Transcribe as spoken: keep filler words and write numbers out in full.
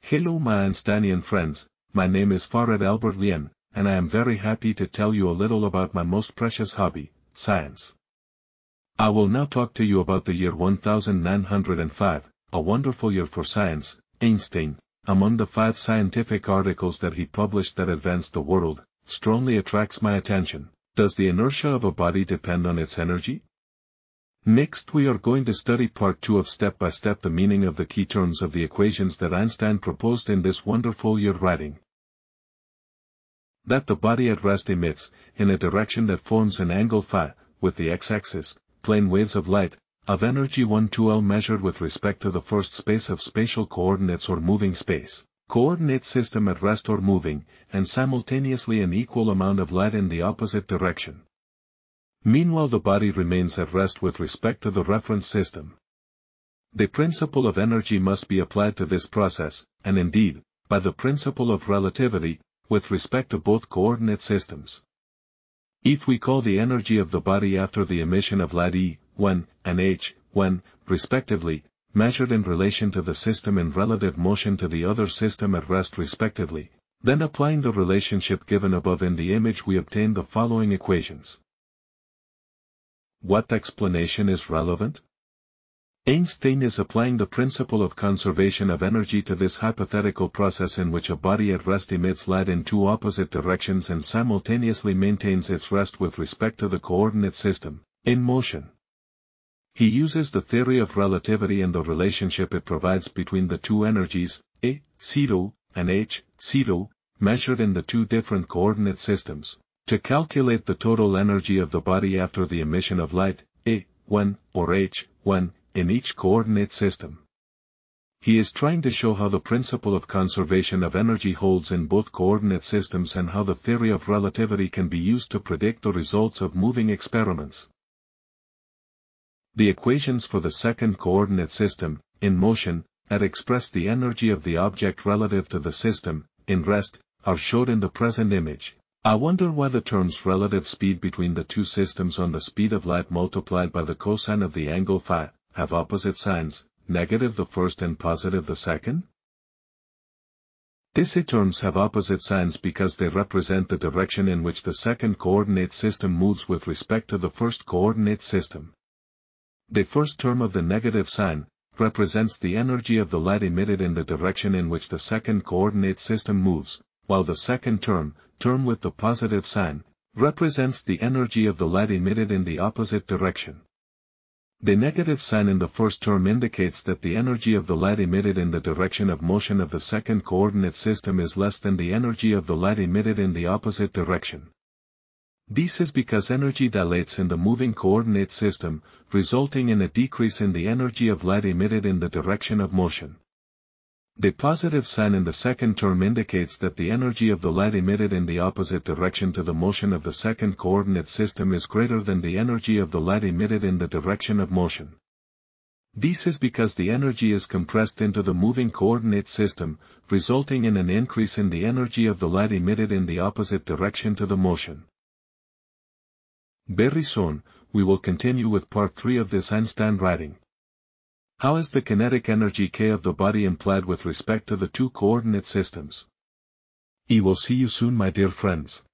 Hello my Einsteinian friends, my name is Farid Albert Lian, and I am very happy to tell you a little about my most precious hobby, science. I will now talk to you about the year one thousand nine hundred five, a wonderful year for science. Einstein, among the five scientific articles that he published that advanced the world, strongly attracts my attention. Does the inertia of a body depend on its energy? Next we are going to study part two of step-by-step the meaning of the key terms of the equations that Einstein proposed in this wonderful year writing. That the body at rest emits, in a direction that forms an angle phi, with the x-axis, plane waves of light, of energy one two L measured with respect to the first space of spatial coordinates or moving space, coordinate system at rest or moving, and simultaneously an equal amount of light in the opposite direction. Meanwhile the body remains at rest with respect to the reference system. The principle of energy must be applied to this process, and indeed, by the principle of relativity, with respect to both coordinate systems. If we call the energy of the body after the emission of light E, one, and H, one, respectively, measured in relation to the system in relative motion to the other system at rest respectively, then applying the relationship given above in the image we obtain the following equations. What explanation is relevant? Einstein is applying the principle of conservation of energy to this hypothetical process in which a body at rest emits light in two opposite directions and simultaneously maintains its rest with respect to the coordinate system, in motion. He uses the theory of relativity and the relationship it provides between the two energies, A, zero, and H, zero, measured in the two different coordinate systems, to calculate the total energy of the body after the emission of light, A, one, or H, one, in each coordinate system. He is trying to show how the principle of conservation of energy holds in both coordinate systems and how the theory of relativity can be used to predict the results of moving experiments. The equations for the second coordinate system, in motion, that express the energy of the object relative to the system, in rest, are shown in the present image. I wonder why the terms relative speed between the two systems on the speed of light multiplied by the cosine of the angle phi, have opposite signs, negative the first and positive the second? These terms have opposite signs because they represent the direction in which the second coordinate system moves with respect to the first coordinate system. The first term of the negative sign represents the energy of the light emitted in the direction in which the second coordinate system moves, while the second term, term with the positive sign, represents the energy of the light emitted in the opposite direction. The negative sign in the first term indicates that the energy of the light emitted in the direction of motion of the second coordinate system is less than the energy of the light emitted in the opposite direction. This is because energy dilates in the moving coordinate system, resulting in a decrease in the energy of light emitted in the direction of motion. The positive sign in the second term indicates that the energy of the light emitted in the opposite direction to the motion of the second coordinate system is greater than the energy of the light emitted in the direction of motion. This is because the energy is compressed into the moving coordinate system, resulting in an increase in the energy of the light emitted in the opposite direction to the motion. Very soon, we will continue with part three of this Einstein writing. How is the kinetic energy K of the body implied with respect to the two coordinate systems? I will see you soon my dear friends.